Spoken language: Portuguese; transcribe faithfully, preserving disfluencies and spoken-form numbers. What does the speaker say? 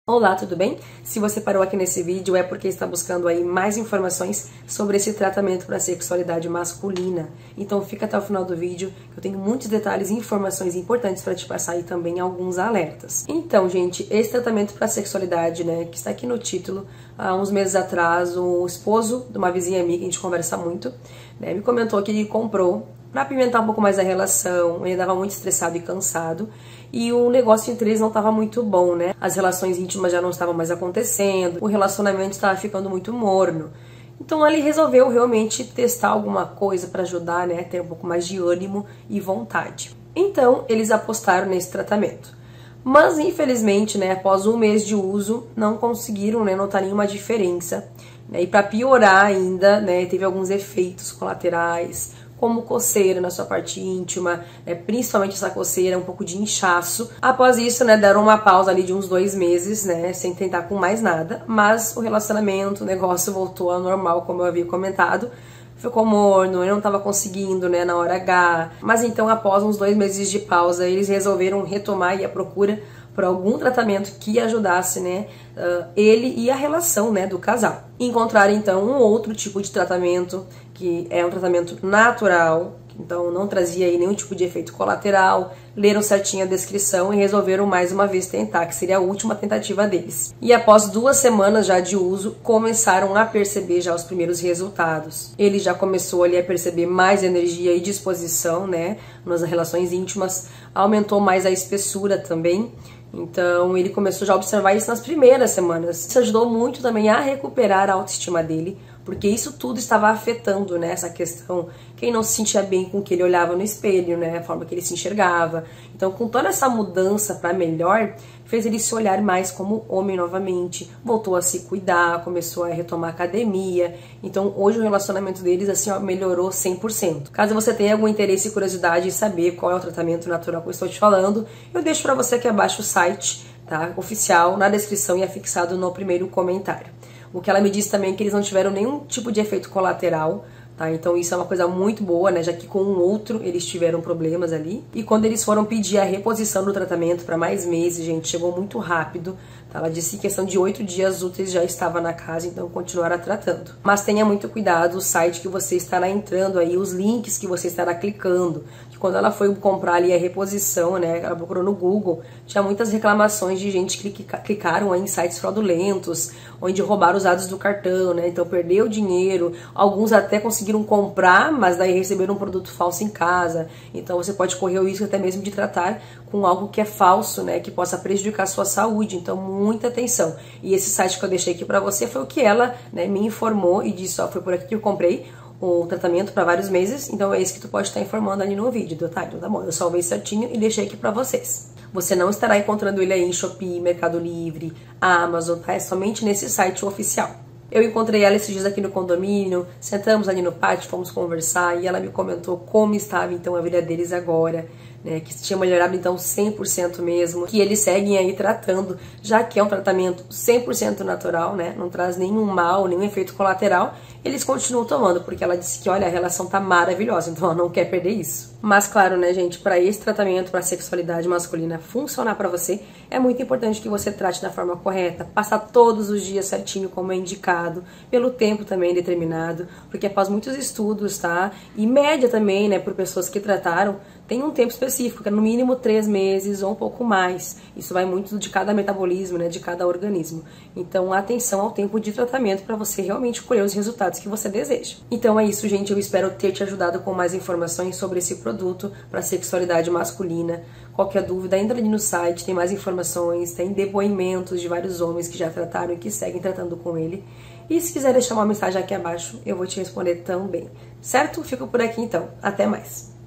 Olá, tudo bem? Se você parou aqui nesse vídeo é porque está buscando aí mais informações sobre esse tratamento para sexualidade masculina. Então fica até o final do vídeo, que eu tenho muitos detalhes e informações importantes para te passar e também alguns alertas. Então, gente, esse tratamento para sexualidade, né, que está aqui no título, há uns meses atrás, o esposo de uma vizinha minha, que a gente conversa muito, né, me comentou que ele comprou para apimentar um pouco mais a relação. Ele estava muito estressado e cansado e o negócio entre eles não estava muito bom, né? As relações íntimas já não estavam mais acontecendo, o relacionamento estava ficando muito morno. Então ele resolveu realmente testar alguma coisa para ajudar, né, a ter um pouco mais de ânimo e vontade. Então eles apostaram nesse tratamento. Mas infelizmente, né, após um mês de uso, não conseguiram, né, notar nenhuma diferença. Né? E para piorar ainda, né, teve alguns efeitos colaterais, como coceira na sua parte íntima, né, principalmente essa coceira, um pouco de inchaço. Após isso, né, deram uma pausa ali de uns dois meses, né, sem tentar com mais nada, mas o relacionamento, o negócio voltou ao normal, como eu havia comentado. Ficou morno, eu não estava conseguindo, né, na hora H. Mas então, após uns dois meses de pausa, eles resolveram retomar aí a procura por algum tratamento que ajudasse, né, uh, ele e a relação, né, do casal. Encontraram então um outro tipo de tratamento, que é um tratamento natural, então não trazia aí nenhum tipo de efeito colateral. Leram certinho a descrição e resolveram mais uma vez tentar, que seria a última tentativa deles. E após duas semanas já de uso, começaram a perceber já os primeiros resultados. Ele já começou ali a perceber mais energia e disposição, né, nas relações íntimas, aumentou mais a espessura também. Então ele começou já a observar isso nas primeiras semanas. Isso ajudou muito também a recuperar a autoestima dele, porque isso tudo estava afetando, né, essa questão, quem não se sentia bem com o que ele olhava no espelho, né, a forma que ele se enxergava. Então, com toda essa mudança para melhor, fez ele se olhar mais como homem novamente, voltou a se cuidar, começou a retomar a academia. Então, hoje o relacionamento deles, assim, ó, melhorou cem por cento. Caso você tenha algum interesse e curiosidade em saber qual é o tratamento natural que eu estou te falando, eu deixo para você aqui abaixo o site, tá, oficial, na descrição e é fixado no primeiro comentário. O que ela me disse também é que eles não tiveram nenhum tipo de efeito colateral, tá? Então isso é uma coisa muito boa, né? Já que com o outro eles tiveram problemas ali. E quando eles foram pedir a reposição do tratamento para mais meses, gente, chegou muito rápido. Tá? Ela disse que em questão de oito dias úteis já estava na casa, então continuará tratando. Mas tenha muito cuidado, o site que você estará entrando aí, os links que você estará clicando. Que quando ela foi comprar ali a reposição, né? Ela procurou no Google, tinha muitas reclamações de gente que clicaram aí em sites fraudulentos, onde roubaram os dados do cartão, né? Então perdeu dinheiro, alguns até conseguiram comprar, mas daí receberam um produto falso em casa. Então você pode correr o risco até mesmo de tratar com algo que é falso, né? Que possa prejudicar a sua saúde. Então muita atenção. E esse site que eu deixei aqui pra você foi o que ela, né, me informou e disse, ó, foi por aqui que eu comprei o tratamento para vários meses, então é isso que tu pode estar informando ali no vídeo, tá? Então tá bom, eu salvei certinho e deixei aqui pra vocês. Você não estará encontrando ele aí em Shopee, Mercado Livre, Amazon, tá? É somente nesse site oficial. Eu encontrei ela esses dias aqui no condomínio, sentamos ali no pátio, fomos conversar e ela me comentou como estava então a vida deles agora, né, que tinha melhorado então cem por cento mesmo, que eles seguem aí tratando, já que é um tratamento cem por cento natural, né, não traz nenhum mal, nenhum efeito colateral, eles continuam tomando, porque ela disse que, olha, a relação tá maravilhosa, então ela não quer perder isso. Mas claro, né, gente, para esse tratamento para sexualidade masculina funcionar para você, é muito importante que você trate da forma correta, passar todos os dias certinho como é indicado, pelo tempo também determinado, porque após muitos estudos, tá, e média também, né, por pessoas que trataram, tem um tempo específico, que é no mínimo três meses ou um pouco mais. Isso vai muito de cada metabolismo, né, de cada organismo. Então, atenção ao tempo de tratamento para você realmente colher os resultados que você deseja. Então é isso, gente. Eu espero ter te ajudado com mais informações sobre esse produto para sexualidade masculina. Qualquer dúvida, entra ali no site, tem mais informações, tem depoimentos de vários homens que já trataram e que seguem tratando com ele. E se quiser deixar uma mensagem aqui abaixo, eu vou te responder também. Certo? Fico por aqui então. Até mais.